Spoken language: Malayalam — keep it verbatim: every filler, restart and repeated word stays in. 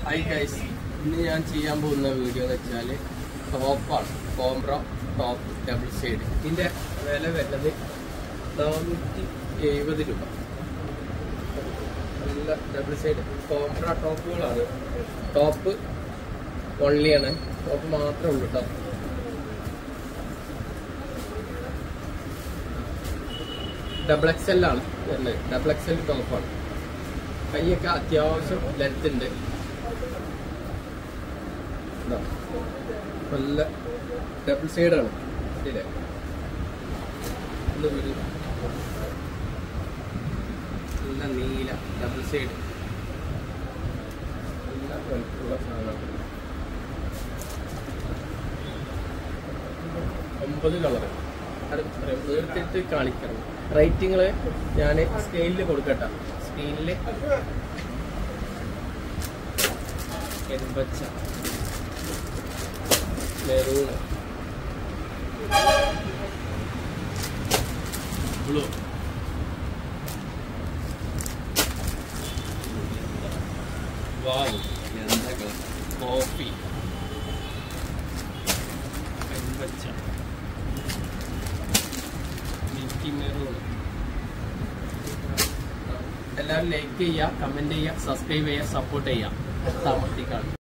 Hi guys, ഇന്ന് ഞാൻ ചെയ്യാൻ പോകുന്ന വീഡിയോ എന്ന് വെച്ചാൽ ടോപ്പാണ്. കോംബ്ര ടോപ്പ് ഡബിൾ സൈഡ്. ഇതിന്റെ വില വരുന്നത് നാനൂറ്റി എഴുപത് രൂപ. നല്ല ഡബിൾ സൈഡ് കോംബ്ര ടോപ്പുകളാണ്. ടോപ്പ് ഒൺലിയാണ്, ടോപ്പ് മാത്രമേ ഉള്ളൂ കേട്ടോ. ഡബിൾ എക്സ് എൽ ആണ് വരുന്നത്. ഡബിൾ എക്സ് എൽ ടോപ്പാണ്. കൈയൊക്കെ അത്യാവശ്യം ലെങ്ത് ഉണ്ട്. നല്ല ഡബിൾ സൈഡാണ്. ഇല്ലേ, നല്ല നീല ഡബിൾ സൈഡ്, നല്ല വലുപ്പമുള്ള സാധനമാണ്. ഒമ്പത് കളറ് വേർത്തിട്ട് കാണിക്കണം. റേറ്റിങ്ങള് ഞാൻ സ്കെയിലിൽ കൊടുക്കട്ടെ. സ്കെയിലില് എൺപച്ച, മെറൂണ്, ബ്ലൂ, വാവ്, കോഫി, എൺപച്ച, മിൽക്കി മെറൂൺ. എല്ലാവരും ലൈക്ക് ചെയ്യുക, കമന്റ് ചെയ്യുക, സബ്സ്ക്രൈബ് ചെയ്യുക, സപ്പോർട്ട് ചെയ്യുക. താമസിക്കാണ്.